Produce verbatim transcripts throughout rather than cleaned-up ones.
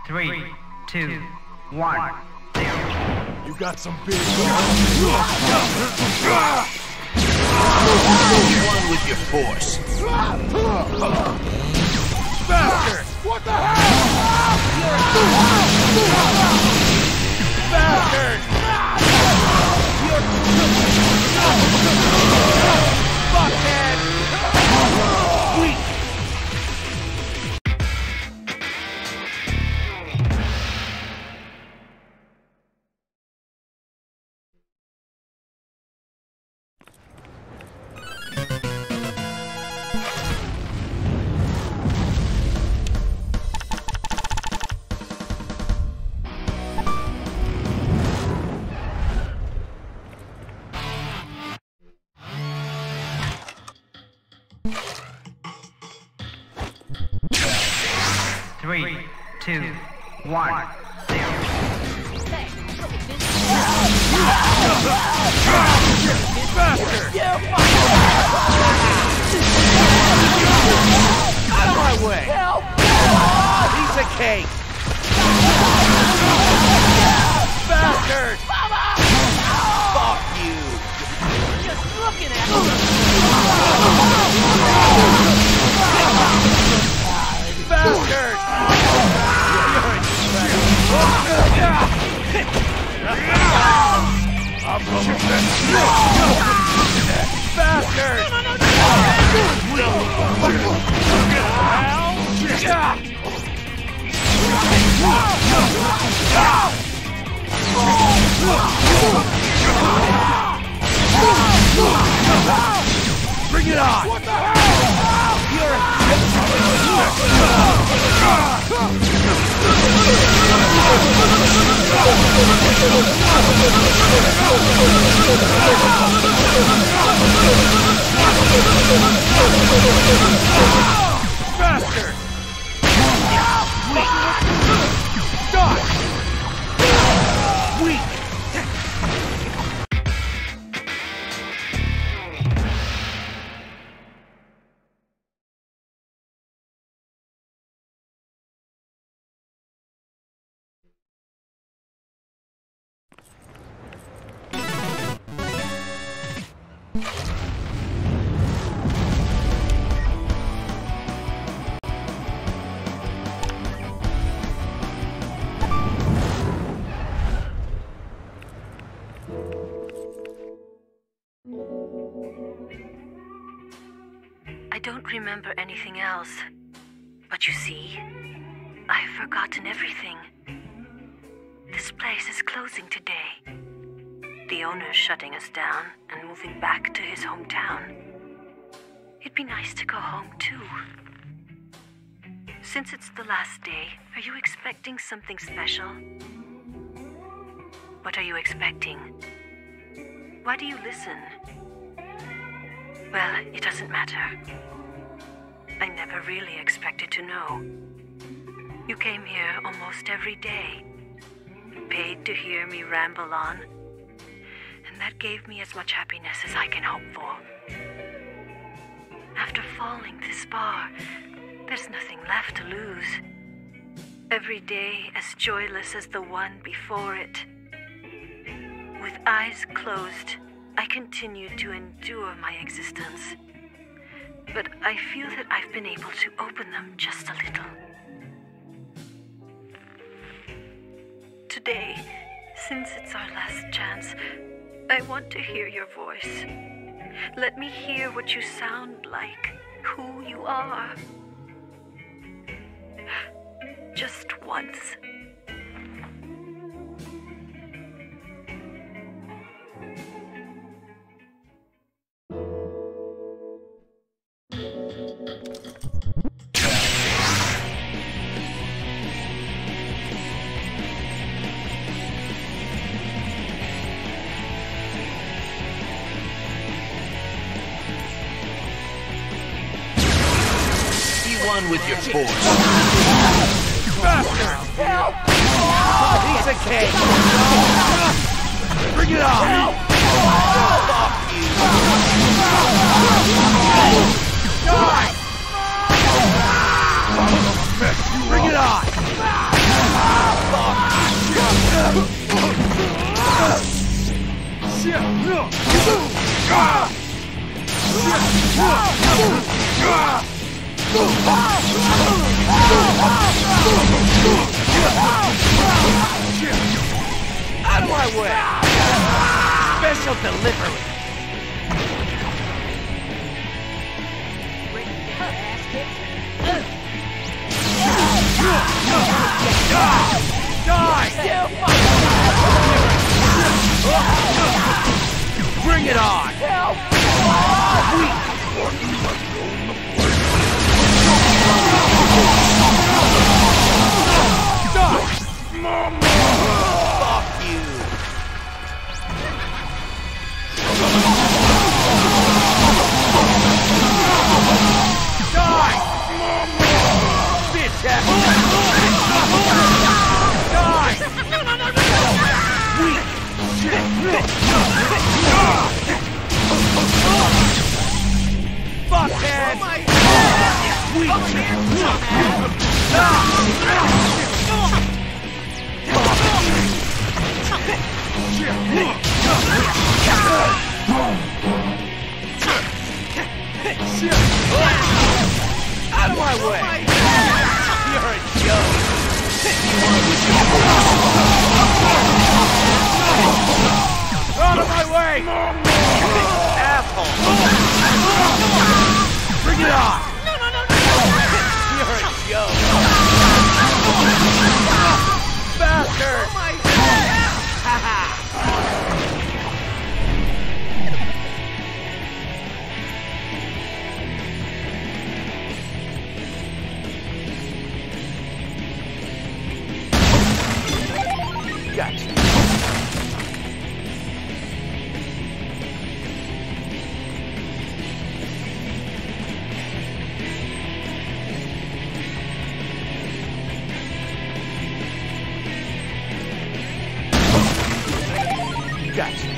Three, two, one. You got some big One with your force. Bastard! What the hell? Bastard! Fuckhead! Weak! Three, two, one. Out of my way! Help! Piece of cake! Bastard! Fuck you! Just looking at him! Bastard! I'm gonna Bastard! No, no, no, Bring it on! What the hell? You're Bastard! Stop! Weak! I don't remember anything else. But you see, I've forgotten everything. This place is closing today. The owner's shutting us down and moving back to his hometown. It'd be nice to go home too. Since it's the last day, are you expecting something special? What are you expecting? Why do you listen? Well, it doesn't matter. I never really expected to know. You came here almost every day, paid to hear me ramble on, and that gave me as much happiness as I can hope for. After falling this far, there's nothing left to lose. Every day as joyless as the one before it. With eyes closed, I continue to endure my existence. But I feel that I've been able to open them just a little. Today, since it's our last chance, I want to hear your voice. Let me hear what you sound like, who you are. Just once. One with your force. Bastard! Help! Piece of cake! Bring it on! Help! Fuck you! Die! Bring it on! Out of my way! Special delivery! Die! Bring it on! Help! Fuck you! Die! Bitch ass! Die! No, no, no, no, no! Weak! Fuckhead! Weak! Out of my way! You're a joke! Out of my way! Asshole! Bring it on! No, no, no, no! You're a joke! Bastard! Oh my Haha! Gotcha. Gotcha.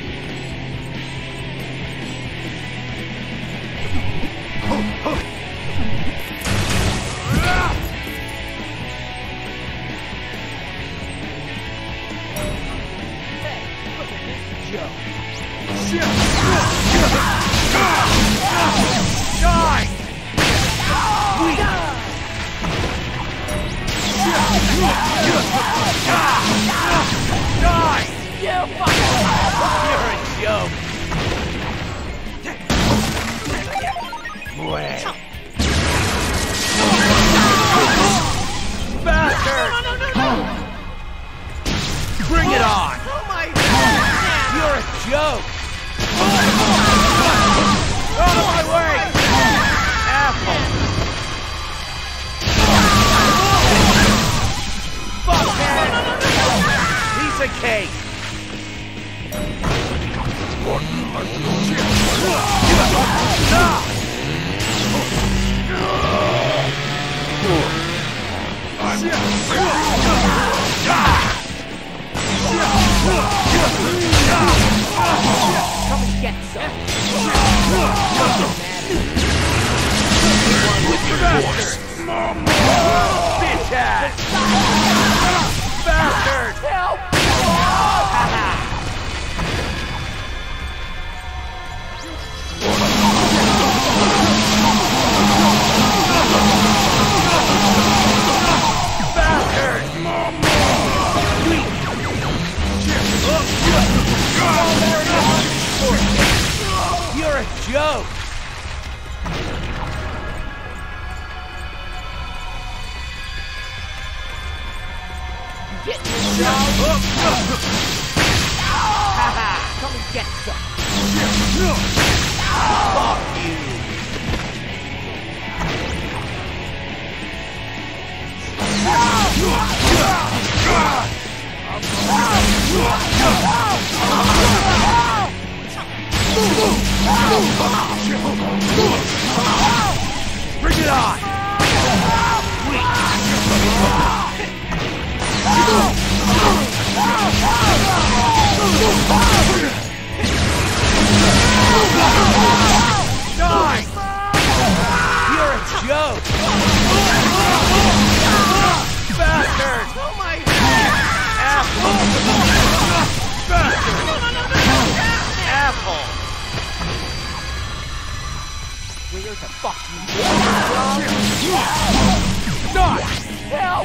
Die! Die! You fucking... You're a joke! Wait. Bastard! No, no, no, no! Bring it on! Oh my God! You're a joke! Out of my way! Asshole! Fuckhead! Piece of cake! Come and get some! One with your force. Bitch ass! Bastard! Help! Bastard! You're a joke! Get yourself! Come and get some! Fuck you! Bring it on! Die! here to fuck you. Die! Help!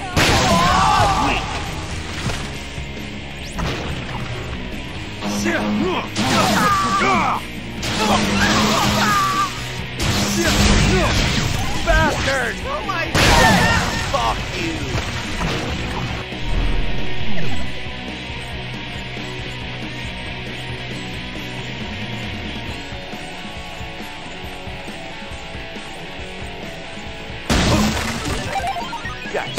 Bastard! Oh my god! Fuck you! Gotcha.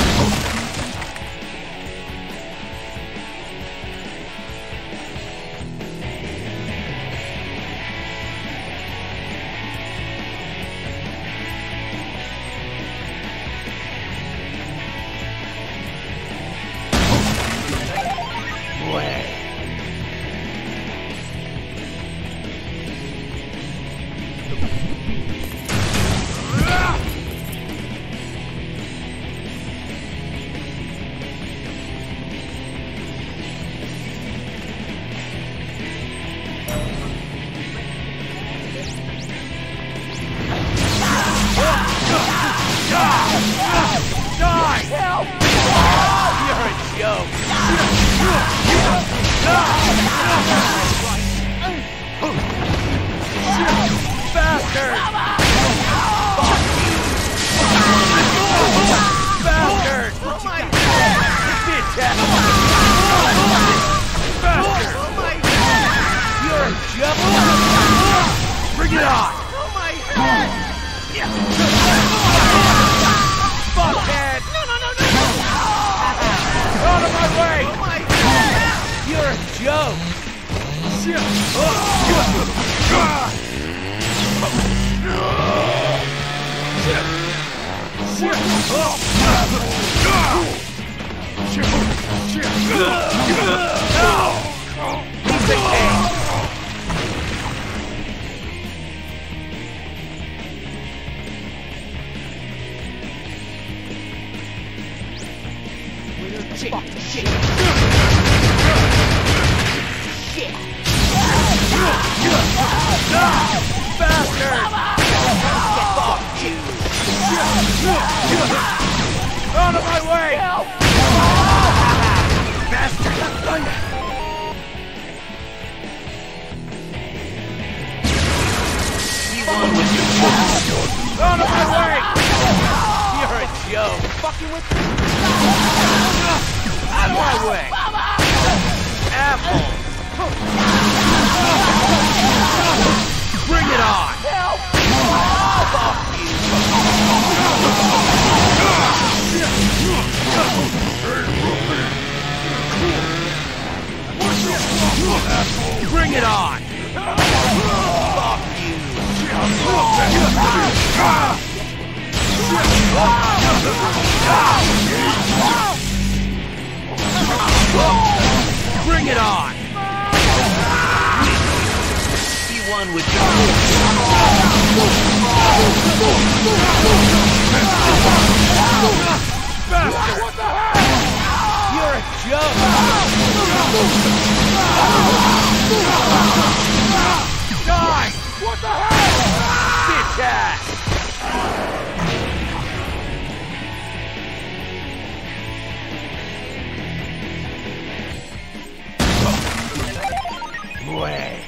Bring it on! Oh my god! Fuckhead! No, no, no, no! Out of my way! Oh my god! You're a joke! Piece of cake! Shit! Shit! Shit! Bastard! Fuck you! Out of my way! Help! Bastard! You won with your force. Out of my way! You're a joke. Fucking with me! Out of my way! Apple. Bring it on! Help! Fuck you. Bring it on! Fuck you. Bring it on! You won with your force. Bastard! What the hell? You're a joke! Die! What the hell? Bitch ass! Way.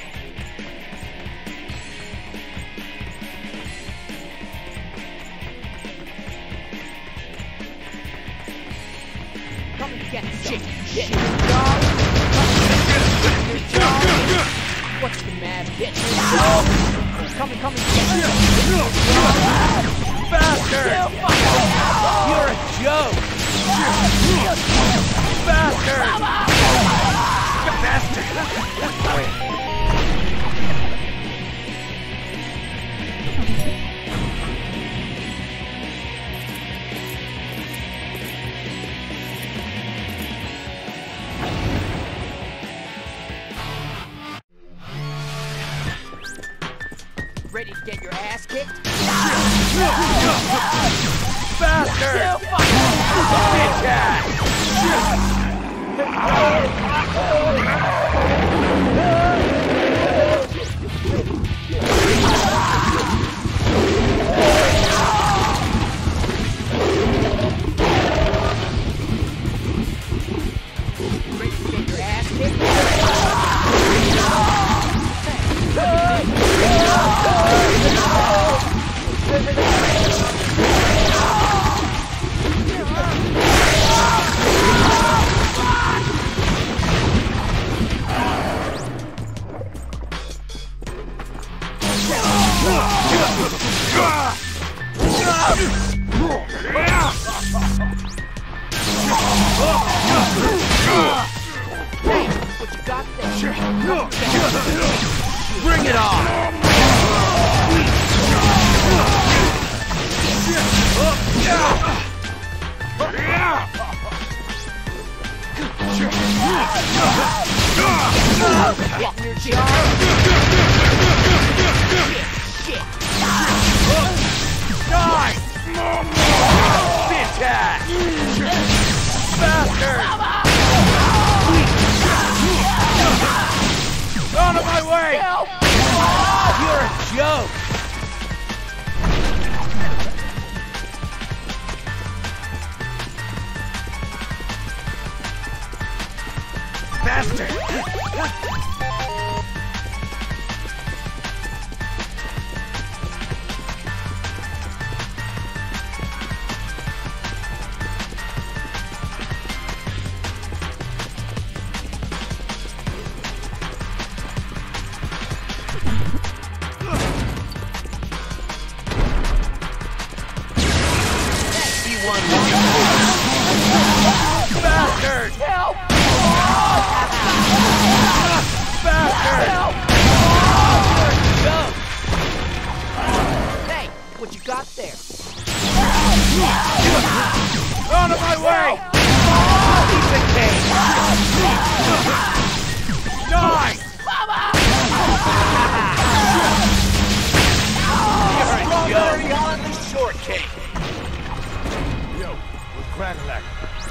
Come and get shit! Shit! What's the matter, bitch? Come and come and get Bastard! You're a joke! Bastard! Bastard! ready to get your ass kicked? Bastard! Bitch ass! what you got there? Bring it on! Getting your job? Shit, shit. Die! Bitch ass! Bastard! Out of my way! Help! You're a joke! Bastard! Bastard! Help! Bastard! Help! Hey, what you got there? Out of my way! Piece of cake! Die! You're a strawberry on the shortcake! Yo, with Cadillac.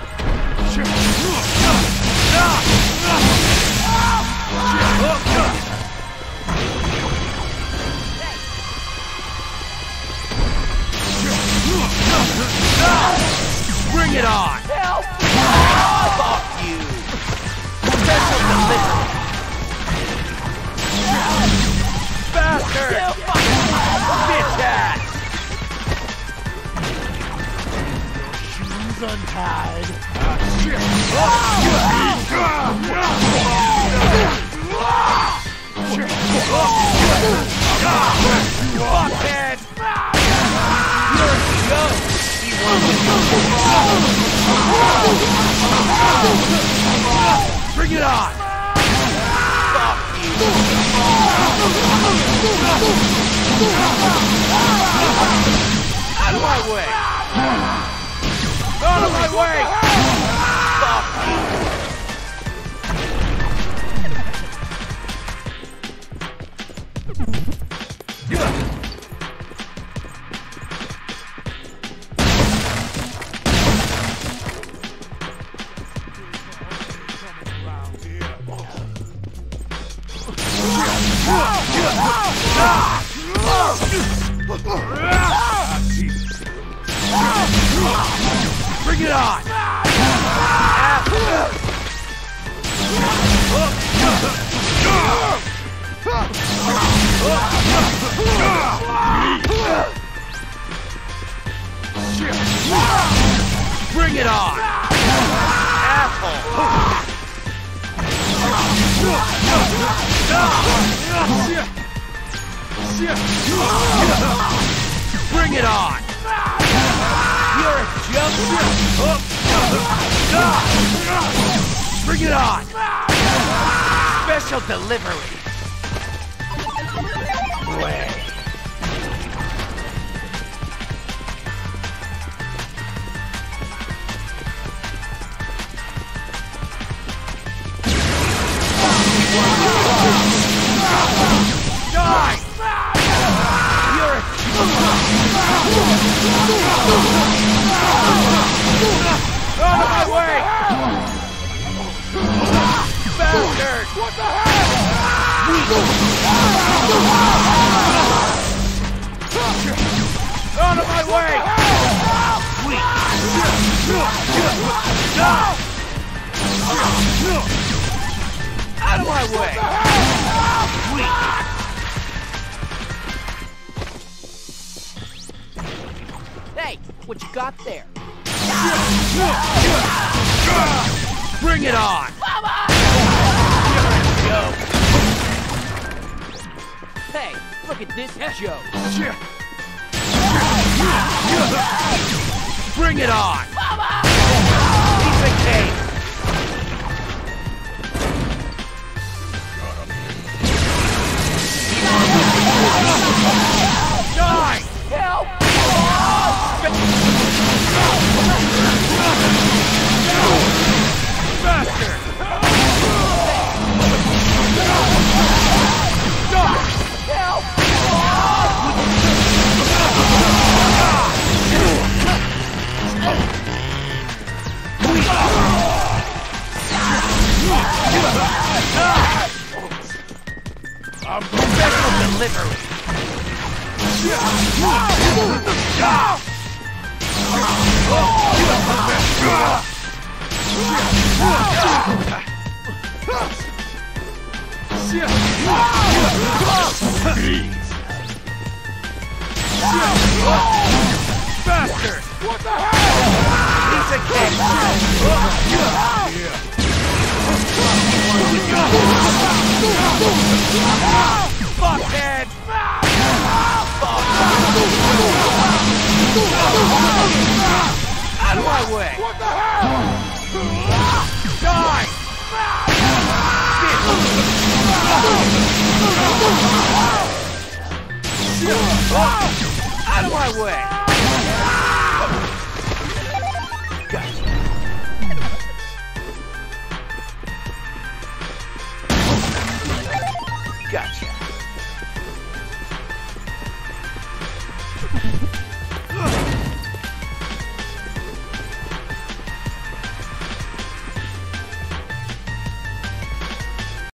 Bring it on! Help! Fuck you! Special delivery! Bastard! Bitch ass! Shoes untied. Fuckhead! You're a joke! He won the Bring it on! Fuck you! Out of my way! Out of my way! Fuck you! Bring it on! Bring it on! Asshole! Bring it on! You're a joke! Bring it on! Special delivery! Way. Die! You're a out of my way! Bastard! What the hell? Out of my way! Weak! Out of my way! Weak! Hey, what you got there? Bring it on! Hey, look at this joke. Bring it on! Piece of cake! Special delivery. Faster! What the hell? Piece of cake. Fuckhead! Out of my way. What the hell? Die! Out of my way.